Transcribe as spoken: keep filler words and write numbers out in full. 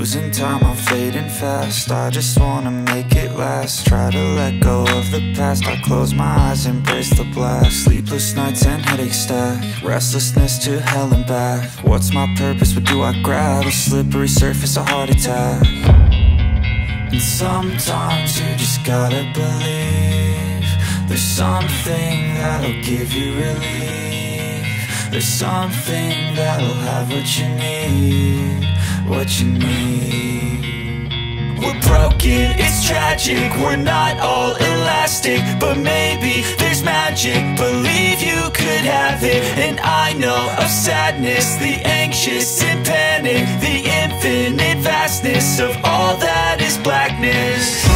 losing time, I'm fading fast. I just wanna make it last. Try to let go of the past. I close my eyes, embrace the black. Sleepless nights and headaches stack. Restlessness to hell and back. What's my purpose, what do I grab? A slippery surface, a heart attack. And sometimes you just gotta believe there's something that'll give you relief. There's something that'll have what you need, what you need. We're broken, it's tragic, we're not all elastic, but maybe there's magic, believe you could have it. And I know of sadness, the anxious and panic, the infinite vastness of all that is blackness.